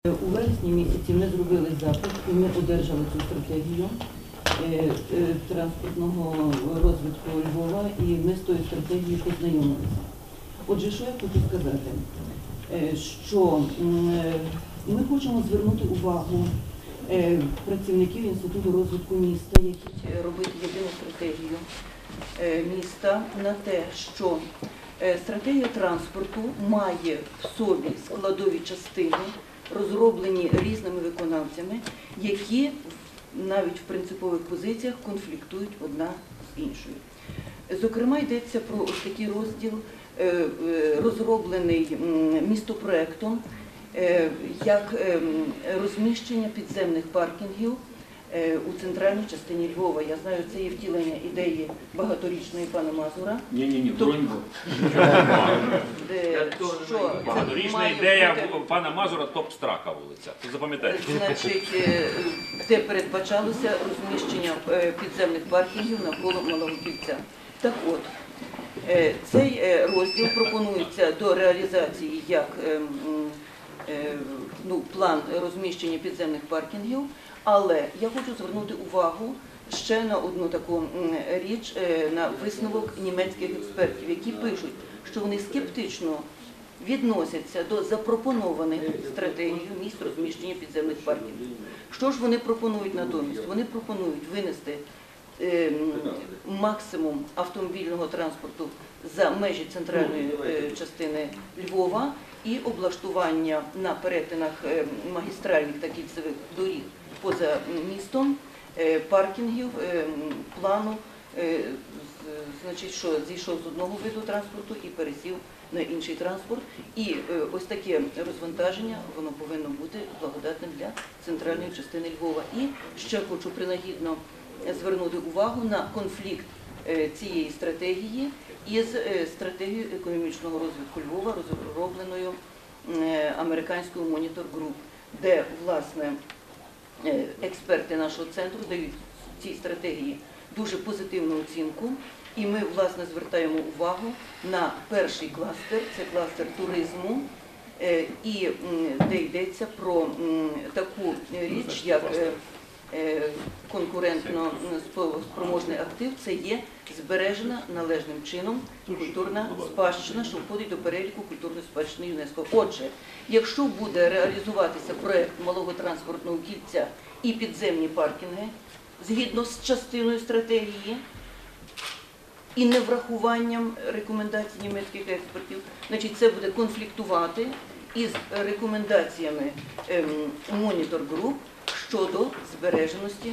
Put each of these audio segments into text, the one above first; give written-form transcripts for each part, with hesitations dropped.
У вересні місяці ми зробили запит і ми одержали цю стратегію транспортного розвитку Львова, і ми з тою стратегією познайомилися. Отже, що я хочу сказати? Що ми хочемо звернути увагу працівників Інституту розвитку міста, які робить єдину стратегію міста, на те, що стратегія транспорту має в собі складові частини, розроблені різними виконавцями, які навіть в принципових позиціях конфліктують одна з іншою. Зокрема, йдеться про ось такий розділ, розроблений містопроектом, як розміщення підземних паркінгів у центральній частині Львова. Я знаю, це є втілення ідеї багаторічної пана Мазура. Ні, багаторічна ідея пана Мазура топ-страка вулиця. Запам'ятайте. Значить, де передбачалося розміщення підземних паркінгів навколо Малого Кільця. Так от, цей розділ пропонується до реалізації як план розміщення підземних паркінгів, але я хочу звернути увагу ще на одну таку річ, на висновок німецьких експертів, які пишуть, що вони скептично відносяться до запропонованих стратегій місць розміщення підземних паркінгів. Що ж вони пропонують натомість? Вони пропонують винести максимум автомобільного транспорту за межі центральної частини Львова і облаштування на перетинах магістральних та кільцевих доріг поза містом паркінгів плану, значить, що зійшов з одного виду транспорту і пересів на інший транспорт. І ось таке розвантаження, воно повинно бути благодатним для центральної частини Львова. І ще хочу принагідно звернути увагу на конфлікт цієї стратегії із стратегією економічного розвитку Львова, розробленою американською Monitor Group, де, власне, експерти нашого центру дають цій стратегії дуже позитивну оцінку. І ми, власне, звертаємо увагу на перший кластер, це кластер туризму, і де йдеться про таку річ, як конкурентно спроможний актив, це є збережена належним чином культурна спадщина, що входить до переліку культурної спадщини ЮНЕСКО. Отже, якщо буде реалізуватися проєкт малого транспортного кільця і підземні паркінги, згідно з частиною стратегії і неврахуванням рекомендацій німецьких експертів, значить це буде конфліктувати із рекомендаціями Monitor Group щодо збереженості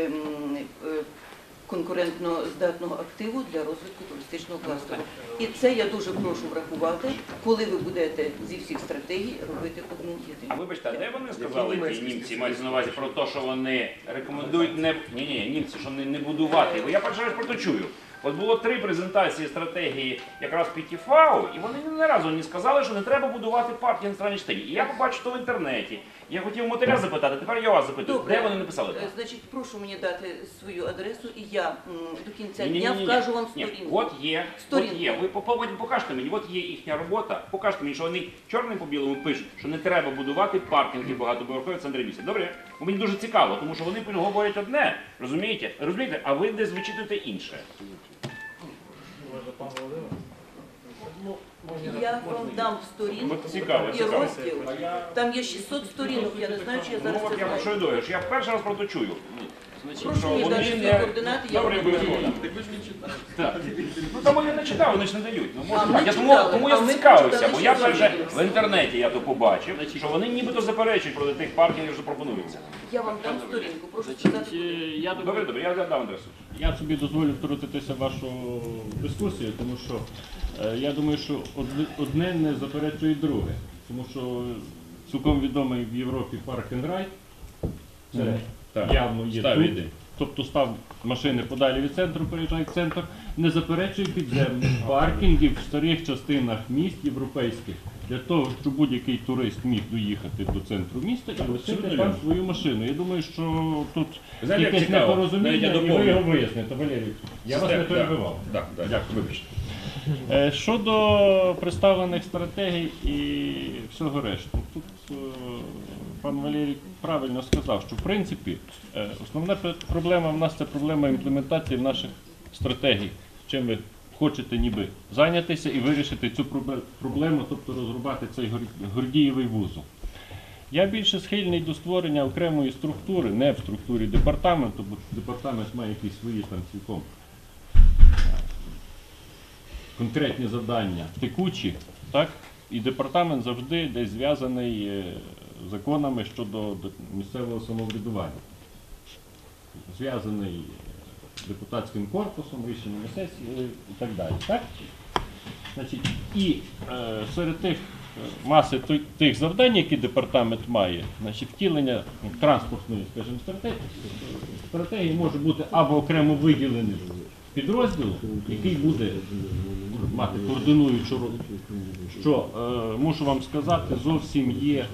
конкурентно здатного активу для розвитку туристичного кластеру. І це я дуже прошу врахувати, коли ви будете зі всіх стратегій робити одну єдину. Вибачте, а де вони сказали, ті німці, мають на увазі про те, що вони рекомендують не... Ні, німці, що не будувати. Бо я перший раз про це чую. От було 3 презентації стратегії якраз ПТФАУ, і вони ні разу не сказали, що не треба будувати паркінг на центральній частині. І я побачив то в інтернеті. Я хотів Мотиля запитати, тепер я вас запитую. Де вони написали? Значить, прошу мені дати свою адресу, і я до кінця дня вкажу вам сторінку. От є. Ви покажете мені, от є їхня робота, покажете мені, що вони чорним по білому пишуть, що не треба будувати паркінги багатоповерхові в центрі міста. Добре? Бо мені дуже цікаво, тому що вони говорять одне, розумієте? А ви десь вичитуєте інше. Я вам дам сторінку і розділ. Там є 600 сторінок, я не знаю, чи я зараз це знаю. Що я думаю, я перший раз про це чую. Прошу мені дати свої координати, я вам дам. Ну там вони не читали, вони ж не дають. Тому я ми цікавився, читали бо я ще перше сторінки. в інтернеті я то побачив, що вони нібито заперечують проти тих паркінгів, що пропонуються. Я вам дам сторінку, прошу читати. Добре, я дам адресу. Я собі дозволю втрутитися в вашу дискусію, тому що я думаю, що одне не заперечує друге. Тому що цілком відомий в Європі парк and ride, це явно є тут. Тобто став машини подалі від центру, переїжджає в центр, не заперечує підземних паркінгів в старих частинах міст європейських, для того, щоб будь-який турист міг доїхати до центру міста і лишити там свою машину. Я думаю, що тут якесь непорозуміння, і ви його виясните, Валерій. Я вас не перебивав. Дякую, вибачте. Щодо представлених стратегій і всього решту, тут пан Валерій правильно сказав, що в принципі основна проблема в нас це проблема імплементації наших стратегій, чим ви хочете ніби зайнятися і вирішити цю проблему, тобто розрубати цей Гордієвий вузол. Я більше схильний до створення окремої структури, не в структурі департаменту, бо департамент має якісь свої там цілком конкретні завдання, текучі, так? І департамент завжди десь зв'язаний законами щодо місцевого самоврядування. Зв'язаний депутатським корпусом, рішеннями сесії і так далі. Так? Значить, і серед тих маси тих завдань, які департамент має, значить, втілення транспортної, скажімо, стратегії може бути або окремо виділений підрозділ, який буде мати координуючу роль, що, мушу вам сказати, зовсім є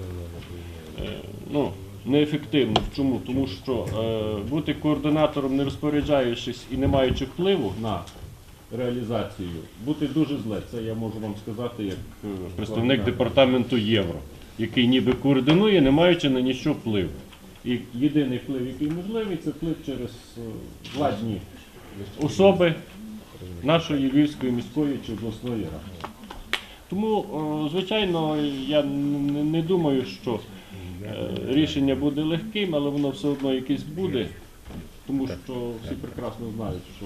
неефективно. Чому? Тому що бути координатором, не розпоряджаючись і не маючи впливу на реалізацію, бути дуже зле. Це я можу вам сказати як представник департаменту Євро, який ніби координує, не маючи на ніщо впливу. І єдиний вплив, який можливий, це вплив через владні особи нашої Львівської міської чи обласної ради. Тому, звичайно, я не думаю, що рішення буде легким, але воно все одно якесь буде, тому що всі прекрасно знають, що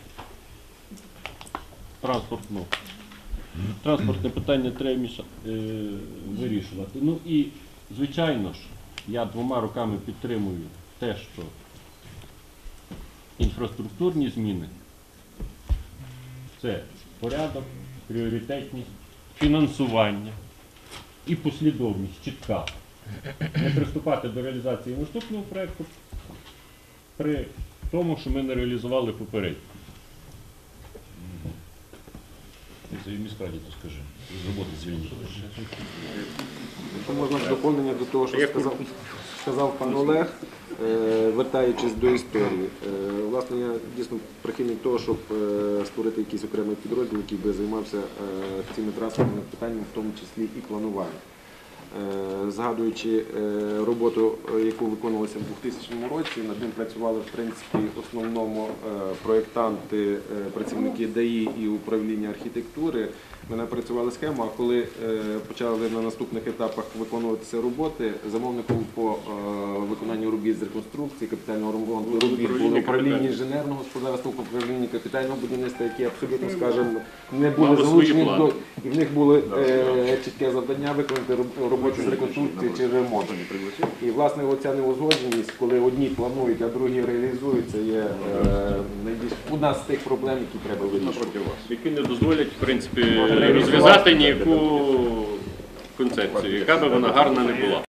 транспортне питання треба вирішувати. Ну і, звичайно ж, я двома руками підтримую те, що інфраструктурні зміни – це порядок, пріоритетність, фінансування і послідовність чітка. Не приступати до реалізації наступного проєкту при тому, що ми не реалізували попередньо. Це і міськраді, то скажи, з роботи звільнити. Якщо можна доповнення до того, що сказав пан Олег, вертаючись до історії. Власне, я дійсно прихильник того, щоб створити якийсь окремий підрозділ, який би займався цими транспортними питаннями, в тому числі і плануванням. Згадуючи роботу, яку виконувалася в 2000 році, над ним працювали в принципі в основному проєктанти, працівники ДАІ і управління архітектури. Ми напрацювали схему, а коли почали на наступних етапах виконуватися роботи, замовником по виконанню робіт з реконструкції, капітального ремонту робіт було управління інженерного господарства, управління капітального будівництва, які абсолютно, скажімо, не були залучені до, і в них було чітке завдання виконати роботи з реконструкції чи ремонту. І, власне, оця неузгодженість, коли одні планують, а другі реалізують, це є одна з тих проблем, які треба вирішувати. Які не дозволять, в принципі, розв'язати ніяку концепцію, яка би вона гарна не була.